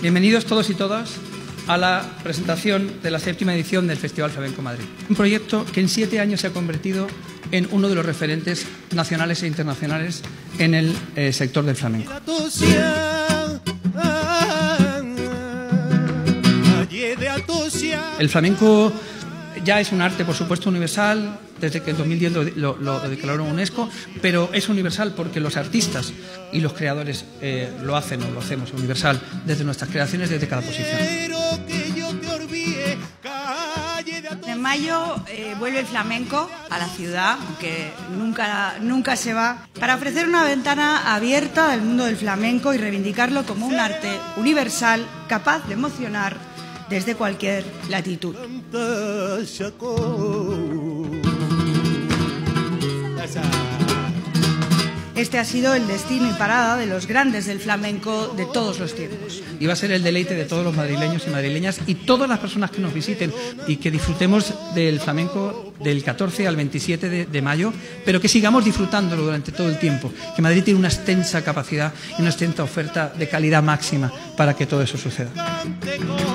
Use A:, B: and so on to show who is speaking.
A: Bienvenidos todos y todas a la presentación de la 7ª edición del Festival Flamenco Madrid. Un proyecto que en 7 años se ha convertido en uno de los referentes nacionales e internacionales en el sector del flamenco. El flamenco ya es un arte, por supuesto, universal, desde que en 2010 lo declaró UNESCO, pero es universal porque los artistas y los creadores lo hacen o lo hacemos universal desde nuestras creaciones, desde cada posición.
B: En mayo vuelve el flamenco a la ciudad, aunque nunca se va, para ofrecer una ventana abierta del mundo del flamenco y reivindicarlo como un arte universal capaz de emocionar desde cualquier latitud. Este ha sido el destino y parada de los grandes del flamenco de todos los tiempos.
A: Y va a ser el deleite de todos los madrileños y madrileñas y todas las personas que nos visiten y que disfrutemos del flamenco del 14 al 27 de mayo, pero que sigamos disfrutándolo durante todo el tiempo. Que Madrid tiene una extensa capacidad y una extensa oferta de calidad máxima para que todo eso suceda.